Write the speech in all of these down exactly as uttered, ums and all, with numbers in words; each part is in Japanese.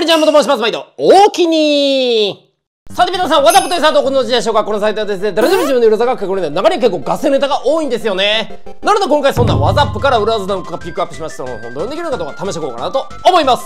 ちは、もと申します。毎度、おおきにー。さて皆さん、ワザップというサートをご存知でしょうか。このサイトはですね、誰でも自分で裏技が書くので、中に結構ガセネタが多いんですよね。なので今回そんなワザップから裏技なんかピックアップしましたので、本当にできるのかどうか試していこうかなと思います。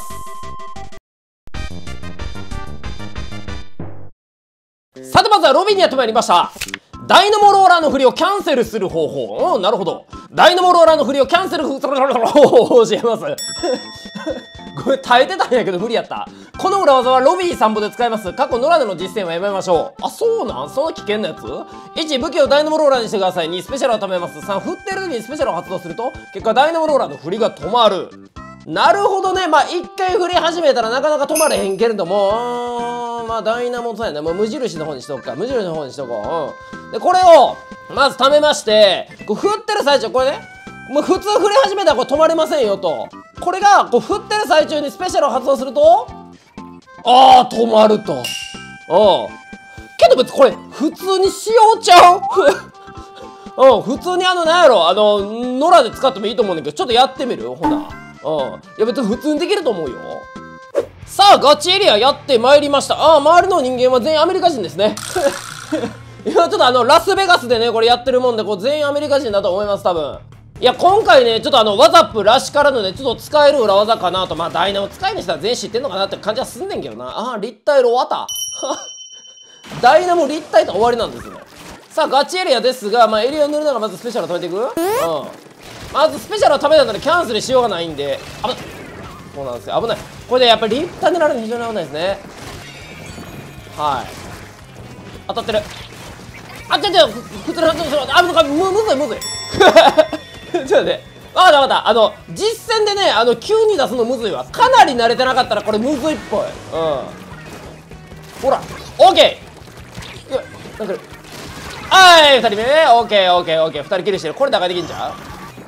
さてまずはロビーにやってまいりました。ダイナモローラーの振りをキャンセルする方法。うん、なるほど。ダイナモローラーの振りをキャンセルする方法を教えます。ごめん、耐えてたんやけど無理やった。この裏技はロビー散歩で使えます。過去野良での実践はやめましょう。あ、そうなん？そんな危険なやつ？ いち、武器をダイナモローラーにしてください。に、スペシャルを貯めます。さん、振ってる時にスペシャルを発動すると、結果ダイナモローラーの振りが止まる。なるほどね。まあ、一回振り始めたらなかなか止まれへんけれども、まあ、ダイナモそうやね。もう無印の方にしとくか。無印の方にしとこう。うん。で、これを、まず貯めまして、こう振ってる最中、これね、もう普通振り始めたらこれ止まれませんよと。これが、こう振ってる最中にスペシャルを発動すると、あー、止まると。うん。けど別にこれ、普通にしようちゃううん、普通にあの、なんやろ、あの、野良で使ってもいいと思うんだけど、ちょっとやってみる？ほな。うん。いや別に普通にできると思うよ。さあ、ガチエリアやってまいりました。ああ、周りの人間は全員アメリカ人ですね。今ちょっとあの、ラスベガスでね、これやってるもんで、こう全員アメリカ人だと思います、多分。いや、今回ね、ちょっとあの、ワザップらしからぬね、ちょっと使える裏技かなと。まあ、ダイナを使いにしたら全員知ってんのかなって感じはすんねんけどな。ああ、立体ロワタ。ダイナも立体と終わりなんですね。さあ、ガチエリアですが、まあ、エリアを塗るならまずスペシャルを貯めていく？うん。まずスペシャルを貯めたのでキャンセルしようがないんで、危ない。そうなんですよ。危ない。これでやっぱり立体塗られるの非常に危ないですね。はい。当たってる。あ、ちょちょ、普通の、あ、む、む、むずいむずい。ちょっと待って。わかったわかった。あの、実戦でね、あの、急に出すのむずいわ。かなり慣れてなかったらこれむずいっぽい。うん。ほら、オーケー。いや、なんか、はい、二人目。オーケー、オーケー、オーケー。二人キルしてる。これ打開できんじゃん？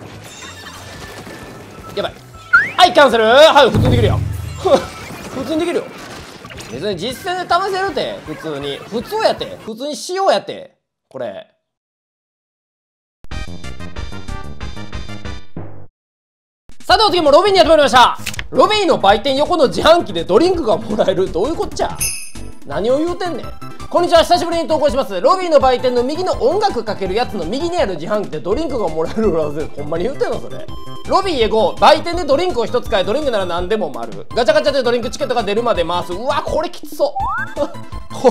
やばい。はい、キャンセル。はい、普通にできるよ。普通にできるよ。別に実戦で試せるって、普通に。普通やって。普通にしようやって。これ。さてお次もロビーにやってまいりました。ロビーの売店横の自販機でドリンクがもらえる。どういうこっちゃ？何を言うてんねん。こんにちは、久しぶりに投稿します。ロビーの売店の右の音楽かけるやつの右にある自販機でドリンクがもらえる裏技。ほんまに言うてんのそれ。ロビーへご、売店でドリンクをひとつ買え、ドリンクなら何でも丸。ガチャガチャでドリンクチケットが出るまで回す。うわ、これきつそう。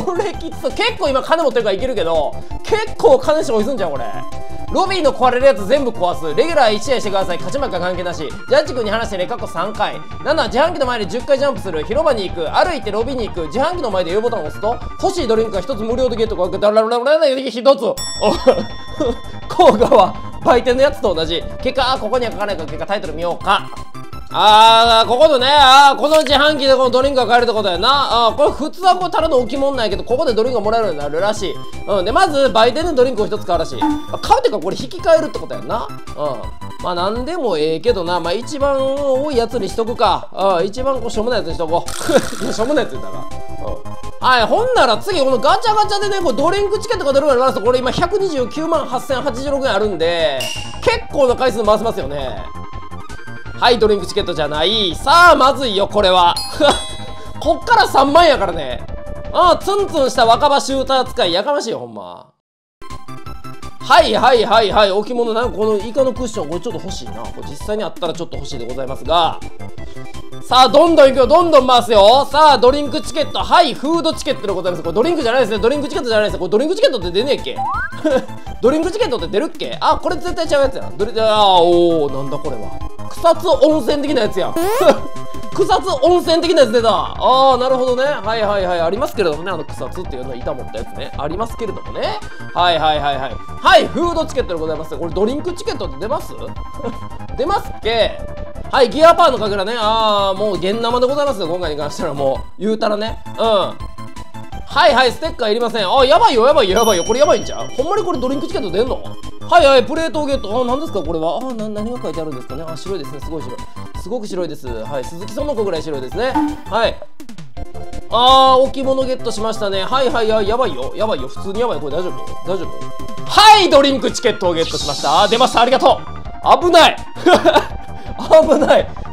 これきつそう。結構今金持ってるからいけるけど、結構金消費すんじゃんこれ。ロビーの壊れるやつ全部壊す。レギュラーいち試合してください。勝ち負けは関係なし。ジャッジ君に話してね、過去さんかい。なな、自販機の前にじゅっかいジャンプする。広場に行く。歩いてロビーに行く。自販機の前で U ボタンを押すと、欲しいドリンクがひとつ無料でゲットがダラララララひとつ。効果は売店のやつと同じ。結果、あ、ここには書かないから結果タイトル見ようか。あー、ここのね、あー、この自販機でこのドリンクが買えるってことやな。あー、これ普通はこれただの置物ないけど、ここでドリンクがもらえるようになるらしい。うん。で、まず、売店でドリンクをひとつ買うらしい。買うってか、これ引き換えるってことやんな。うん。まあ、なんでもええけどな。まあ、一番多いやつにしとくか。うん。一番こう、しょうもないやつにしとこう。しょうもないやつ言ったら。うん。はい。ほんなら次、このガチャガチャでね、こうドリンクチケットが出るようになると、これ今ひゃくにじゅうきゅうまんはっせんはちじゅうろくえんあるんで、結構な回数回せますよね。はい、ドリンクチケットじゃない。さあ、まずいよ、これは。こっからさんまんやからね。ああ、ツンツンした若葉シューター使い、やかましいよ、ほんま。はいはいはいはい、置物、なんかこのイカのクッション、これちょっと欲しいな。これ実際にあったらちょっと欲しいでございますが。さあ、どんどんいくよ、どんどん回すよ。さあ、ドリンクチケット、はい、フードチケットでございます。これドリンクじゃないですね。ドリンクチケットじゃないですね。これドリンクチケットって出ねえっけドリンクチケットって出るっけ？あ、これ絶対ちゃうやつやん。どれ、あー、おー、なんだこれは。草津温泉的なやつやん。草津温泉的なやつ出た。ああ、なるほどね。はいはいはい。ありますけれどもね。あの草津っていうのは板持ったやつね。ありますけれどもね。はいはいはいはい。はい、フードチケットでございます。これドリンクチケットって出ます出ますっけ？はい、ギアパーのかけらね。ああ、もう現生でございますよ。今回に関してはもう、言うたらね。うん。はいはい、ステッカーいりません。あ、やばいよやばいよやばいよ。これやばいんちゃう？ほんまにこれドリンクチケット出んの？はいはい、プレートをゲット。あ、何ですかこれは。あ、な、何が書いてあるんですかね。あ、白いですね。すごい白い。すごく白いです。はい、鈴木園子ぐらい白いですね。はい。あー、置物ゲットしましたね。はいはいはい、やばいよ。やばいよ。普通にやばい。これ大丈夫？大丈夫？はい、ドリンクチケットをゲットしました。あ、出ました。ありがとう。危ない。危ない。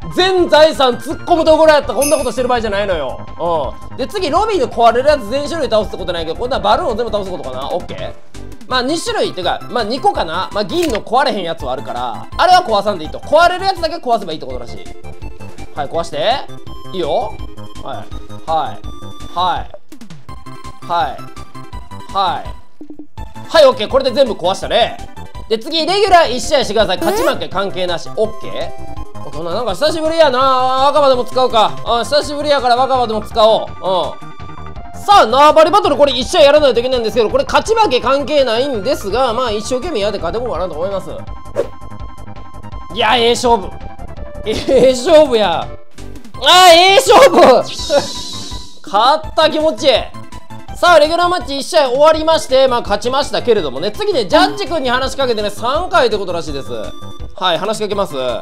全財産突っ込むところやったらこんなことしてる場合じゃないのよ。うん。で、次、ロビーの壊れるやつ全種類倒すってことないけど、今度はバルーンを全部倒すことかな。オッケー。まあ、に種類っていうか、まあ、にこかな。まあ、銀の壊れへんやつはあるから、あれは壊さんでいいと。壊れるやつだけ壊せばいいってことらしい。はい、壊して。いいよ。はい。はい。はい。はい。はい。はい、オッケー。これで全部壊したね。で、次、レギュラーいち試合してください。勝ち負け関係なし。オッケー。こんな、なんか久しぶりやな。若葉でも使うか。うん、久しぶりやから若葉でも使おう。うん。さあ、縄張りバトルこれいち試合やらないといけないんですけど、これ勝ち負け関係ないんですが、まあ一生懸命やって勝てこうかなと思います。いや、ええ勝負。ええ勝負や。あー、ええ勝負勝った気持ちいい。さあ、レギュラーマッチいち試合終わりまして、まあ勝ちましたけれどもね、次ね、ジャッジ君に話しかけてね、さんかいってことらしいです。はい、話しかけます。はい、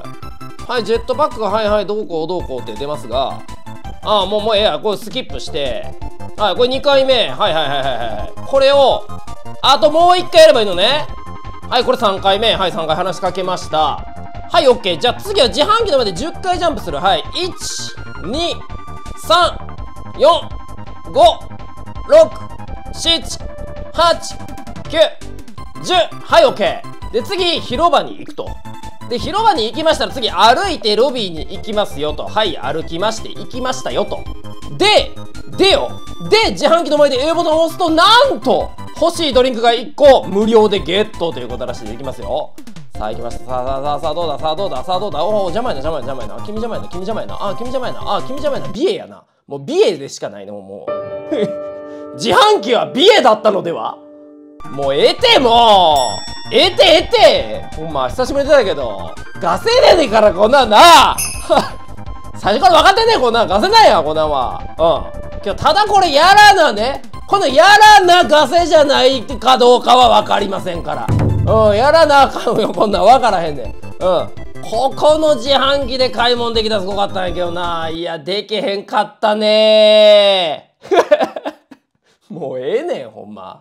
ジェットパックがはいはい、どうこうどうこうって出ますが、ああ、もうもうええや、これスキップして、はい、これにかいめ。はいはいはいはいはい。これを、あともういっかいやればいいのね。はい、これさんかいめ。はい、さんかい話しかけました。はい、オッケー。じゃあ次は自販機の前でじゅっかいジャンプする。はい。いち、に、さん、よん、ご、ろく、しち、はち、きゅう、じゅう。はい、オッケー。で、次、広場に行くと。で、広場に行きましたら次、歩いてロビーに行きますよと。はい、歩きまして、行きましたよと。で、でよ。で、自販機の前で A ボタンを押すと、なんと欲しいドリンクがいっこ無料でゲットということらしいでいきますよ。さあ、行きました。さあ、さあ、さあ、さあ、どうだ、さあ、どうだ、さあ、どうだ。おお、邪魔やな、邪魔やな、邪魔やな。君邪魔やな、君邪魔やな。あ、君邪魔やな。あ、君邪魔やな。美瑛やな。もう美瑛でしかないの、もう。自販機は美瑛だったのでは。もう、ええて、もう。ええて、ええて。ほんま、久しぶりだけど。ガセねえねえから、こんなんな。最初から分かってんねえ、こんなん。ガセないや、こんなんは。うん。今日ただこれやらなね、このやらなガセじゃないかどうかは分かりませんから。うん、やらなあかんよ、こんなん分からへんねん。うん。ここの自販機で買い物できたらすごかったんやけどな。いや、できへんかったねー。もうええねん、ほんま。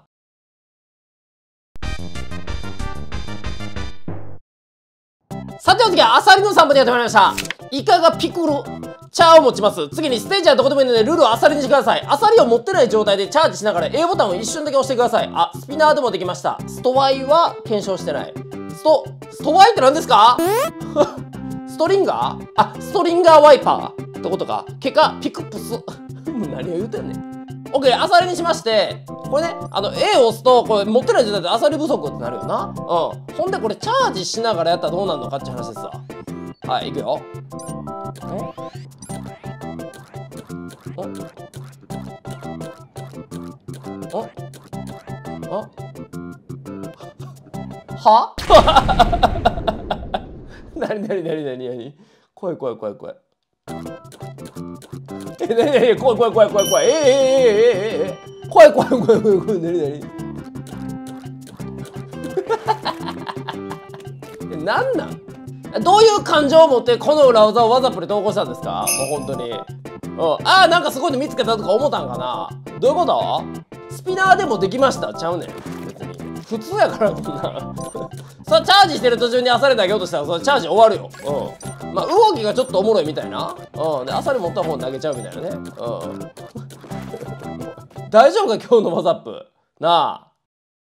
さてお次はアサリの散歩でやってまいりました。イカがピクルチャーを持ちます。次にステージはどこでもいいのでルールをアサリにしてください。アサリを持ってない状態でチャージしながら A ボタンを一瞬だけ押してください。あ、スピナーでもできました。ストワイは検証してない。スト、ストワイって何ですかストリンガーあ、ストリンガーワイパーってことか。結果、ピクプス。何を言うてんねん。OK、アサリにしまして、これね、あの A を押すと、これ持ってない状態でアサリ不足ってなるよな。うん。ほんでこれチャージしながらやったらどうなるのかって話ですわ。はい、いくよ。おおおはなになになになになに怖い怖い怖い怖い。え、なになに怖い怖い怖い怖い怖い。ええええええええ怖い怖い怖い怖い怖い。なになにえ、なんなんどういう感情を持ってこの裏技をわざプレ投稿したんですかもう本当に。うん。ああ、なんかすごいの見つけたとか思ったんかな。どういうこと？スピナーでもできましたちゃうねん。別に。普通やからこんな。さあ、チャージしてる途中にアサリ投げようとしたらそのチャージ終わるよ。うん。まあ、動きがちょっとおもろいみたいな。うん。で、アサリ持った方に投げちゃうみたいなね。うん。大丈夫か今日のワザップ。なあ。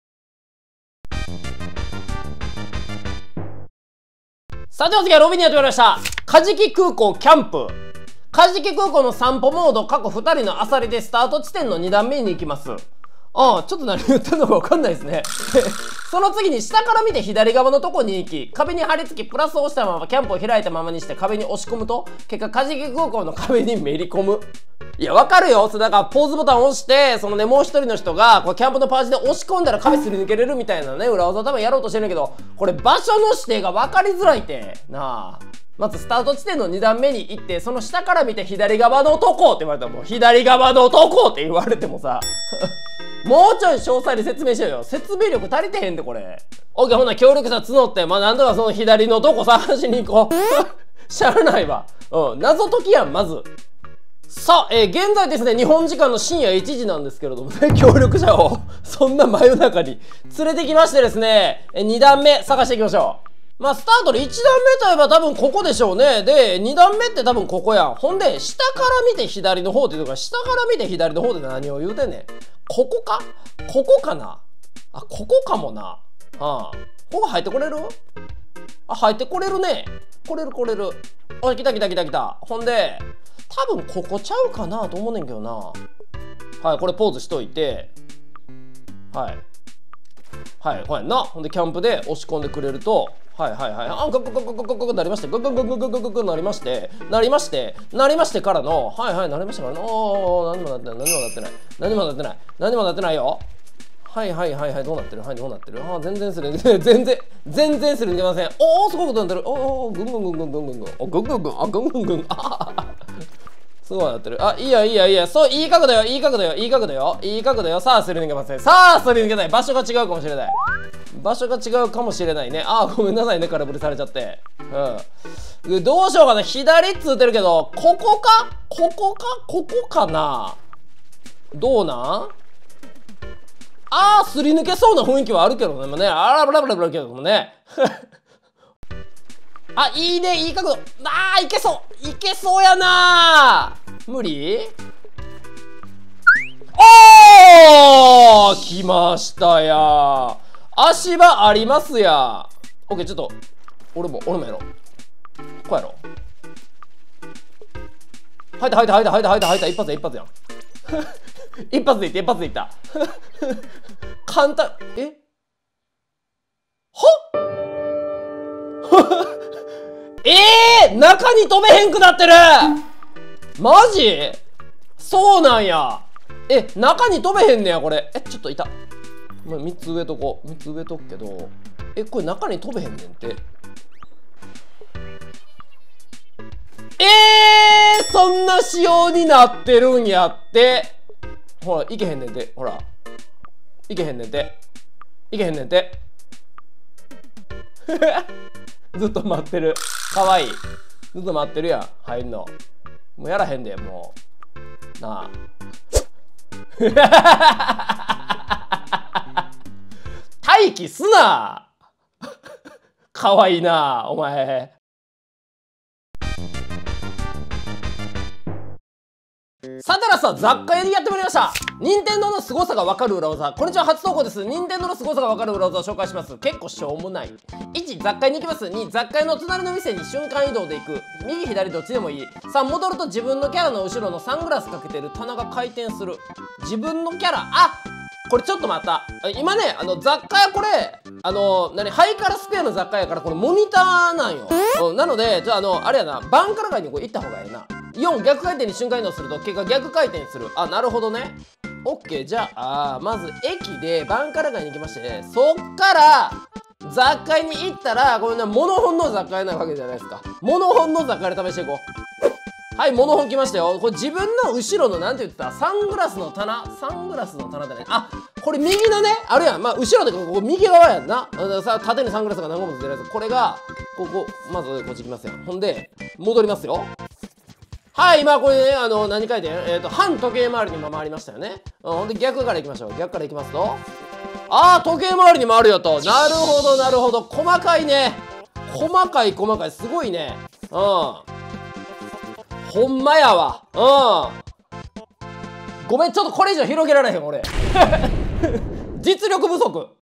さてお次はロビーにやってまいりました。カジキ空港キャンプ。カジキ空港の散歩モード過去ふたりのアサリでスタート地点のに段目に行きます。ああ、ちょっと何言ってんのか分かんないですね。その次に下から見て左側のとこに行き、壁に張り付きプラスを押したままキャンプを開いたままにして壁に押し込むと、結果カジキ空港の壁にめり込む。いや、わかるよ。それだからポーズボタンを押して、そのね、もう一人の人がこうキャンプのパージで押し込んだら壁すり抜けれるみたいなね、裏技多分やろうとしてるんだけど、これ場所の指定が分かりづらいってなあ。まずスタート地点のに段目に行って、その下から見て左側のとこって言われたらもう左側のとこって言われてもさもうちょい詳細に説明しようよ。説明力足りてへんでこれ。オッケー、ほんなら協力者募って、まあなんとかその左のとこ探しに行こう。しゃあないわ。うん、謎解きやん、まず。さあ、えー、現在ですね、日本時間の深夜いちじなんですけれどもね、協力者をそんな真夜中に連れてきましてですね、えに段目探していきましょう。 まあ、スタートでいちだんめといえば多分ここでしょうね。で、にだんめって多分ここやん。ほんで、下から見て左の方っていうか、下から見て左の方で何を言うてんねん。ここかここかなあ、ここかもな。ああ。ここ入ってこれる？あ、入ってこれるね。これるこれる。あ、来た来た来た来た。ほんで、多分ここちゃうかなと思うねんけどな。はい、これポーズしといて。はい。はい、こうやんな。ほんで、キャンプで押し込んでくれると、はいはいはい。あ、ググググググググなりまして、ググググググググなりまして、なりまして、なりましてからの、はいはい、なりましたからの、おー、何もなってない、何もなってない、何もなってない、何もなってないよ。はいはいはいはい、どうなってる？はい、どうなってる？あ、全然する、全然、全然するにいけません。おー、すごいことなってる。おー、ぐんぐんぐんぐんぐんぐんぐん。お、ぐんぐんぐん、あ、ぐんぐんぐん、あすごいなってる。あ、いいやいいやいいや。そう、いい角度よ、いい角度よ、いい角度よ、いい角度よ。さあ、すり抜けません。さあ、すり抜けない。場所が違うかもしれない。場所が違うかもしれないね。あー、ごめんなさいね、空振りされちゃって。うん。どうしようかな。左っつってるけど、ここかここかここかなどうなんあー、すり抜けそうな雰囲気はあるけどね。もうね、あらぶらぶらぶらけどもね。あ、いいね、いい角度。あー、いけそういけそうやなー無理おー来ましたや足場ありますやオッケー、ちょっと、俺も、俺もやろう。こうやろう。入った入った入った入った入った入った一発や一発やん。一発でいった一発でいった。簡単、えはっえー、中に飛べへんくなってるマジそうなんや。え、中に飛べへんねや、これ。え、ちょっといた。もうみっつ植えとこう。みっつ植えとくけど。え、これ中に飛べへんねんって。えー、そんな仕様になってるんやって。ほら、いけへんねんて。ほら。いけへんねんて。いけへんねんて。ずっと待ってる。かわいい。ずっと待ってるやん。入んの。もうやらへんで、もう。なあ。待機すな。かわいいな、お前。さてらさ、雑貨屋にやってまいりました。任天堂の凄さがわかる裏技。こんにちは、初投稿です。任天堂の凄さがわかる裏技を紹介します。結構しょうもない。いち、雑貨屋に行きます。に、雑貨屋の隣の店に瞬間移動で行く。右左どっちでもいい。さん、戻ると自分のキャラの後ろのサングラスかけてる棚が回転する。自分のキャラ、あこれちょっと待った。今ね、あの雑貨屋これ、あの、何、ハイカラスクエアの雑貨屋やからこれモニターなんよ。うん、なので、じゃああの、あれやな、バンカラ街にこう行った方がいいな。よん、逆回転に瞬間移動すると結果逆回転する。あ、なるほどね。オッケー、じゃあ、あまず駅でバンカラ街に行きまして、そっから雑貨屋に行ったら、これね、モノホンの雑貨屋なわけじゃないですか。モノホンの雑貨屋で試していこう。はい、モノホン来ましたよ。これ自分の後ろのなんて言ってたサングラスの棚サングラスの棚だね。あ、これ右のね、あるやん。まあ、後ろでここ右側やんな。さ、縦にサングラスが何個もついてるやつ。これが、ここ、まずこっち来ますよ。ほんで、戻りますよ。はい、今これね、あの、何回転えっと、反時計回りに今回りましたよね。うん、ほんで逆から行きましょう。逆から行きますと。あー、時計回りに回るよと。なるほど、なるほど。細かいね。細かい、細かい。すごいね。うん。ほんまやわ。うん。ごめん、ちょっとこれ以上広げられへん、俺。実力不足。